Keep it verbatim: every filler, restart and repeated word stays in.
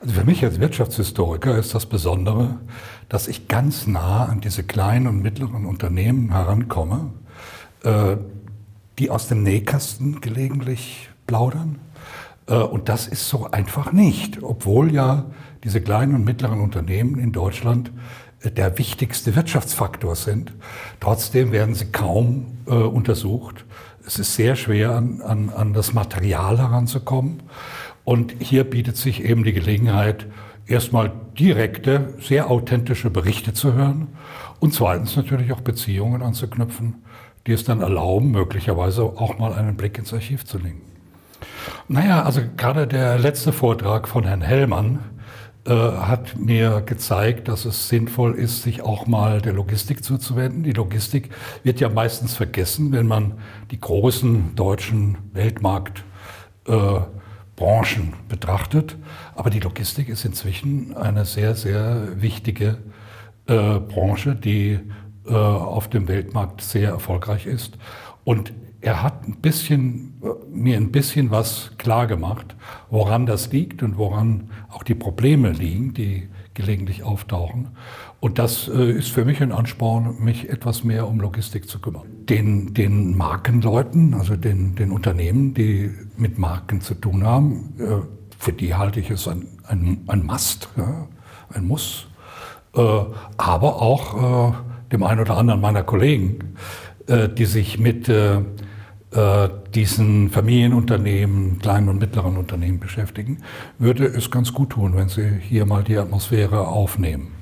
Also für mich als Wirtschaftshistoriker ist das Besondere, dass ich ganz nah an diese kleinen und mittleren Unternehmen herankomme, äh, die aus dem Nähkasten gelegentlich plaudern. Äh, und das ist so einfach nicht, obwohl ja diese kleinen und mittleren Unternehmen in Deutschland äh, der wichtigste Wirtschaftsfaktor sind. Trotzdem werden sie kaum äh, untersucht. Es ist sehr schwer, an, an, an das Material heranzukommen. Und hier bietet sich eben die Gelegenheit, erstmal direkte, sehr authentische Berichte zu hören und zweitens natürlich auch Beziehungen anzuknüpfen, die es dann erlauben, möglicherweise auch mal einen Blick ins Archiv zu legen. Naja, also gerade der letzte Vortrag von Herrn Hellmann äh, hat mir gezeigt, dass es sinnvoll ist, sich auch mal der Logistik zuzuwenden. Die Logistik wird ja meistens vergessen, wenn man die großen deutschen Weltmarkt äh, Branchen betrachtet. Aber die Logistik ist inzwischen eine sehr, sehr wichtige äh, Branche, die äh, auf dem Weltmarkt sehr erfolgreich ist. Und er hat ein bisschen, mir ein bisschen was klar gemacht, woran das liegt und woran auch die Probleme liegen, die gelegentlich auftauchen. Und das äh, ist für mich ein Ansporn, mich etwas mehr um Logistik zu kümmern. Den, den Markenleuten, also den, den Unternehmen, die mit Marken zu tun haben, äh, für die halte ich es ein, ein, ein Must, ja, ein Muss. Äh, aber auch äh, dem einen oder anderen meiner Kollegen, äh, die sich mit äh, äh, diesen Familienunternehmen, kleinen und mittleren Unternehmen beschäftigen, würde es ganz gut tun, wenn sie hier mal die Atmosphäre aufnehmen.